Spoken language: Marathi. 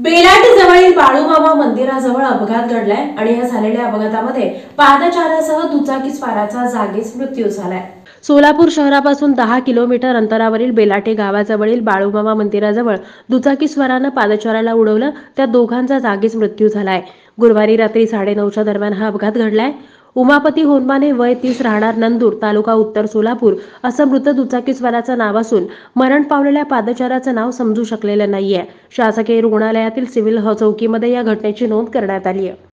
बेलाटीजवळील बाळूमामा मंदिराजवळ अपघात घडलाय आणि या झालेल्या अपघातामध्ये पादचाऱ्यासह दुचाकीस्वाराचा जागीच मृत्यू झालाय। सोलापूर शहरापासून 10 किलोमीटर अंतरावरील बेलाटे गावाजवळील बाळूमामा मंदिराजवळ दुचाकीस्वारानं पादचाऱ्याला उडवलं, त्या दोघांचा जागीच मृत्यू झालाय। गुरुवारी रात्री 9:30च्या दरम्यान हा अपघात घडलाय। उमापती होनमाने वय 30 राहणार नंदूर तालुका उत्तर सोलापूर असं मृत दुचाकीस्वाराचं नाव असून मरण पावलेल्या पादचाऱ्याचं नाव समजू शकलेलं नाहीये। शासकीय रुग्णालयातील सिव्हिल चौकीमध्ये या घटनेची नोंद करण्यात आली आहे।